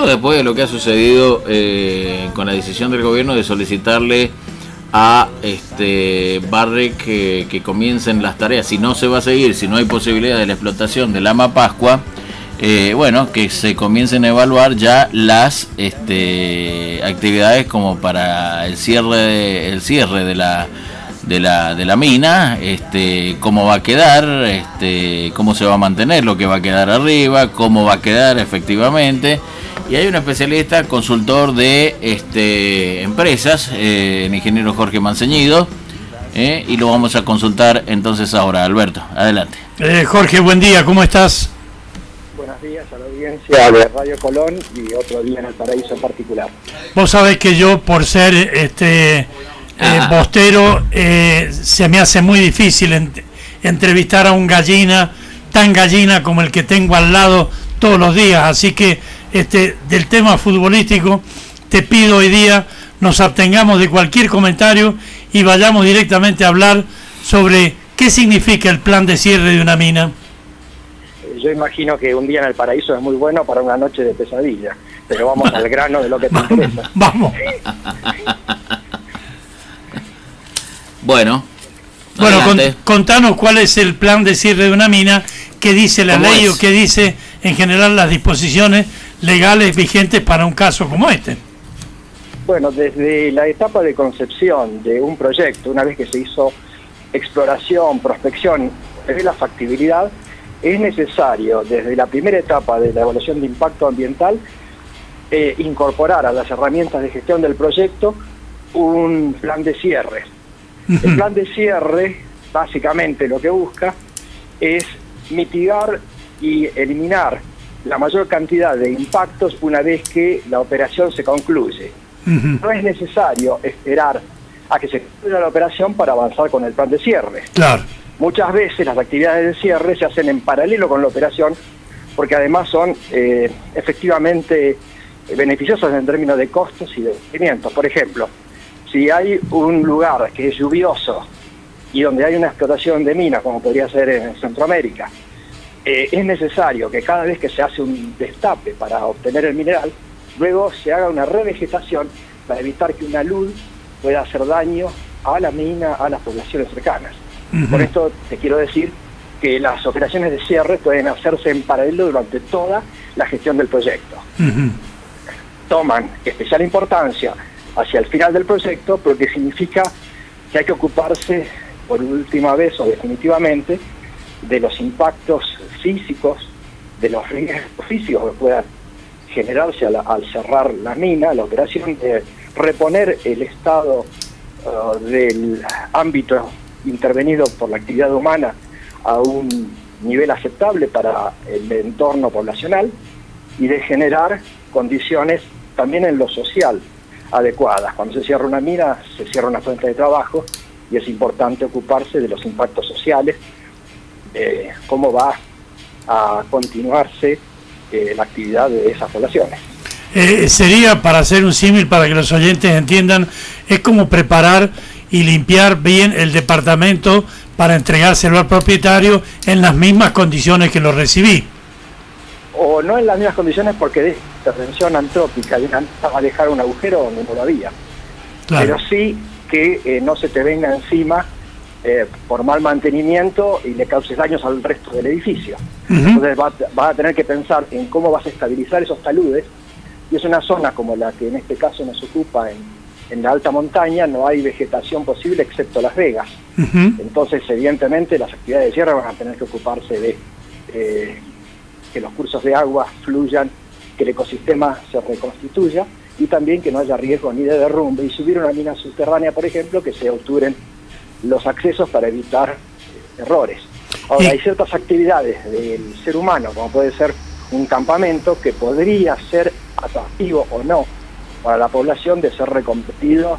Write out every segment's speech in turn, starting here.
todo después de lo que ha sucedido con la decisión del gobierno de solicitarle a Barrick que comiencen las tareas. Si no se va a seguir, si no hay posibilidad de la explotación del Lama Pascua, bueno, que se comiencen a evaluar ya las actividades como para el cierre de la mina, cómo va a quedar, cómo se va a mantener lo que va a quedar arriba, cómo va a quedar efectivamente. Y hay un especialista, consultor de empresas, el ingeniero Jorge Manceñido, y lo vamos a consultar entonces ahora. Alberto, adelante. Jorge, buen día, ¿cómo estás? Buenos días a la audiencia de Radio Colón y otro día en el paraíso en particular. Vos sabés que yo, por ser bostero, se me hace muy difícil entrevistar a un gallina, tan gallina como el que tengo al lado todos los días, así que del tema futbolístico te pido hoy día nos abstengamos de cualquier comentario y vayamos directamente a hablar sobre qué significa el plan de cierre de una mina. Yo imagino que un día en el paraíso es muy bueno para una noche de pesadilla, pero vamos al grano de lo que te interesa. Vamos. Bueno, contanos cuál es el plan de cierre de una mina, qué dice la ley o qué dice en general las disposiciones legales vigentes para un caso como este. Bueno, desde la etapa de concepción de un proyecto, una vez que se hizo exploración, prospección, de la factibilidad, es necesario, desde la primera etapa de la evaluación de impacto ambiental, incorporar a las herramientas de gestión del proyecto un plan de cierre. El plan de cierre, básicamente lo que busca es mitigar y eliminar la mayor cantidad de impactos una vez que la operación se concluye. No es necesario esperar a que se concluya la operación para avanzar con el plan de cierre. Claro. Muchas veces las actividades de cierre se hacen en paralelo con la operación, porque además son efectivamente beneficiosas en términos de costos y de rendimientos. Por ejemplo, si hay un lugar que es lluvioso y donde hay una explotación de minas, como podría ser en Centroamérica, es necesario que cada vez que se hace un destape para obtener el mineral, luego se haga una revegetación para evitar que una luz pueda hacer daño a la mina, a las poblaciones cercanas. Por esto te quiero decir que las operaciones de cierre pueden hacerse en paralelo durante toda la gestión del proyecto. Toman especial importancia hacia el final del proyecto porque significa que hay que ocuparse por última vez o definitivamente de los impactos físicos, de los riesgos físicos que puedan generarse al cerrar la mina, la operación de reponer el estado del ámbito intervenido por la actividad humana a un nivel aceptable para el entorno poblacional y de generar condiciones también en lo social adecuadas. Cuando se cierra una mina, se cierra una fuente de trabajo y es importante ocuparse de los impactos sociales, cómo va a continuarse la actividad de esas poblaciones. Sería, para hacer un símil para que los oyentes entiendan, es como preparar y limpiar bien el departamento para entregárselo al propietario en las mismas condiciones que lo recibí. O no en las mismas condiciones porque de intervención antrópica va a dejar un agujero donde no lo había. Claro. Pero sí que no se te venga encima por mal mantenimiento y le causes daños al resto del edificio. Entonces vas a tener que pensar en cómo vas a estabilizar esos taludes, y es una zona como la que en este caso nos ocupa en la alta montaña, no hay vegetación posible excepto Las Vegas. Entonces evidentemente las actividades de cierre van a tener que ocuparse de que los cursos de agua fluyan, que el ecosistema se reconstituya y también que no haya riesgo ni de derrumbe, y subir una mina subterránea, por ejemplo, que se obturen los accesos para evitar errores. Ahora, hay ciertas actividades del ser humano, como puede ser un campamento, que podría ser atractivo o no para la población de ser reconvertido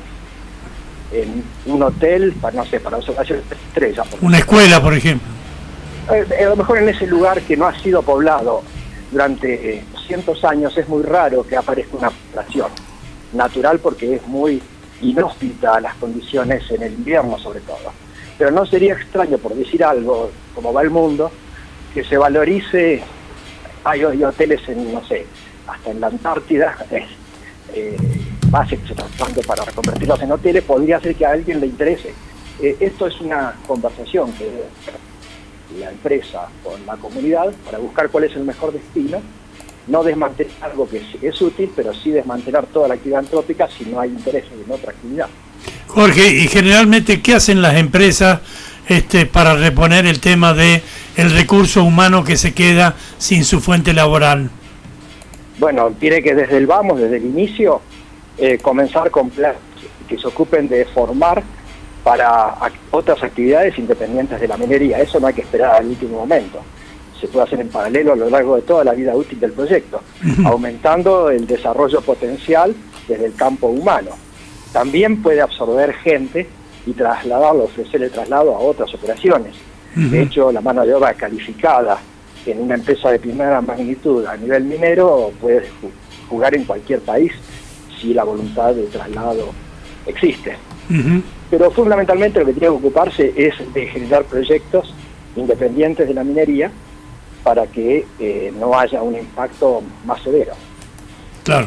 en un hotel, para, no sé, para observaciones de estrellas. Una escuela, por ejemplo. A lo mejor en ese lugar que no ha sido poblado durante cientos años es muy raro que aparezca una población natural, porque es muy inhóspita a las condiciones en el invierno sobre todo. Pero no sería extraño, por decir algo, como va el mundo, que se valorice, hay hoteles en, no sé, hasta en la Antártida, bases que se están usando para reconvertirlos en hoteles, podría ser que a alguien le interese. Esto es una conversación que debe hacer la empresa con la comunidad para buscar cuál es el mejor destino, no desmantelar algo que es útil, pero sí desmantelar toda la actividad antrópica si no hay interés en otra actividad. Jorge, y generalmente, ¿qué hacen las empresas para reponer el tema de el recurso humano que se queda sin su fuente laboral? Bueno, tiene que desde el inicio, comenzar con planes que se ocupen de formar para otras actividades independientes de la minería. Eso no hay que esperar al último momento. Se puede hacer en paralelo a lo largo de toda la vida útil del proyecto, aumentando el desarrollo potencial desde el campo humano. También puede absorber gente y trasladarlo, ofrecer el traslado a otras operaciones. De hecho, la mano de obra calificada en una empresa de primera magnitud a nivel minero puede jugar en cualquier país si la voluntad de traslado existe. Pero fundamentalmente lo que tiene que ocuparse es de generar proyectos independientes de la minería para que no haya un impacto más severo. Claro.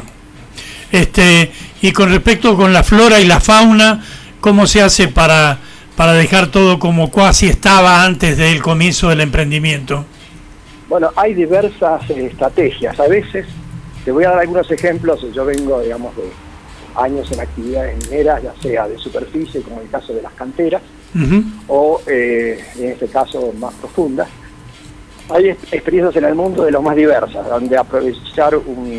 Y con respecto con la flora y la fauna, ¿cómo se hace para dejar todo como casi estaba antes del comienzo del emprendimiento? Bueno, hay diversas estrategias. A veces, te voy a dar algunos ejemplos. Yo vengo, digamos, de años en actividades mineras, ya sea de superficie, como en el caso de las canteras, o en este caso más profundas. Hay experiencias en el mundo de lo más diversas, donde aprovechar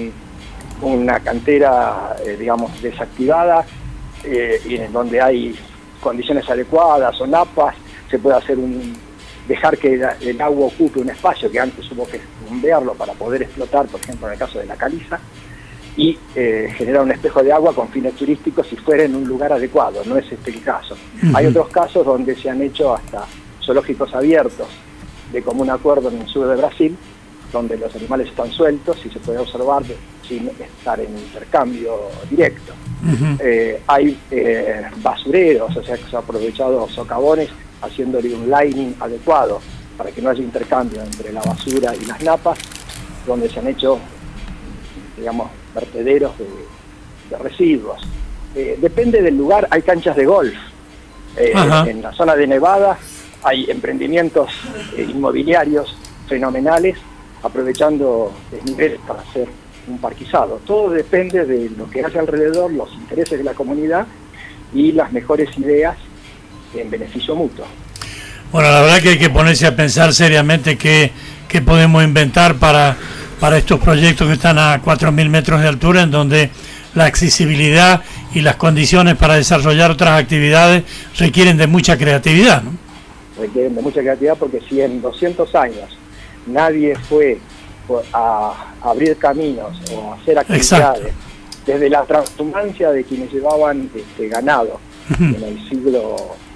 una cantera, digamos, desactivada, y en donde hay condiciones adecuadas o napas, se puede hacer dejar que el agua ocupe un espacio que antes hubo que bombearlo para poder explotar, por ejemplo en el caso de la caliza, y generar un espejo de agua con fines turísticos si fuera en un lugar adecuado. No es este el caso. Hay otros casos donde se han hecho hasta zoológicos abiertos de común acuerdo en el sur de Brasil, donde los animales están sueltos y se puede observar sin estar en intercambio directo. Hay basureros, o sea que se han aprovechado socavones haciéndole un lining adecuado para que no haya intercambio entre la basura y las napas, donde se han hecho, digamos, vertederos de residuos. Depende del lugar. Hay canchas de golf. En la zona de Nevada hay emprendimientos inmobiliarios fenomenales, aprovechando desniveles para hacer un parquizado. Todo depende de lo que hace alrededor, los intereses de la comunidad y las mejores ideas en beneficio mutuo. Bueno, la verdad que hay que ponerse a pensar seriamente qué podemos inventar para estos proyectos que están a 4.000 metros de altura, en donde la accesibilidad y las condiciones para desarrollar otras actividades requieren de mucha creatividad, ¿no? Requieren de mucha creatividad, porque si en 200 años nadie fue a abrir caminos o a hacer actividades, desde la transhumancia de quienes llevaban ganado en el siglo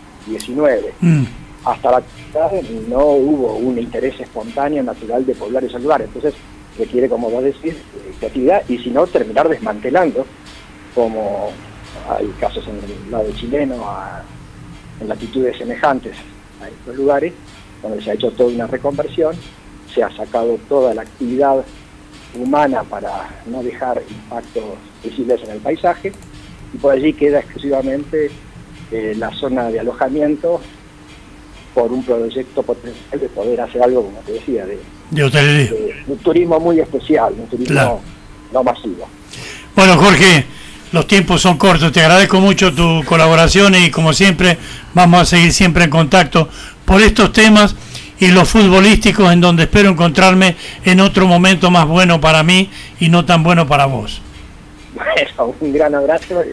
XIX hasta la actualidad, no hubo un interés espontáneo, natural de poblar esos lugares. Entonces requiere, como vos decís, creatividad, y si no, terminar desmantelando, como hay casos en el lado chileno, en latitudes semejantes a estos lugares, donde se ha hecho toda una reconversión, se ha sacado toda la actividad humana para no dejar impactos visibles en el paisaje, y por allí queda exclusivamente la zona de alojamiento, por un proyecto potencial de poder hacer algo, como te decía, de hotelería, de un turismo muy especial, un turismo no masivo. Bueno, Jorge, los tiempos son cortos. Te agradezco mucho tu colaboración y, como siempre, vamos a seguir siempre en contacto por estos temas y los futbolísticos, en donde espero encontrarme en otro momento más bueno para mí y no tan bueno para vos. Bueno, un gran abrazo,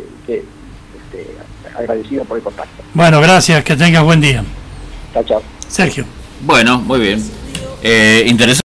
agradecido por el contacto. Bueno, gracias, que tengas buen día. Chao, chao. Sergio. Bueno, muy bien. Interesante.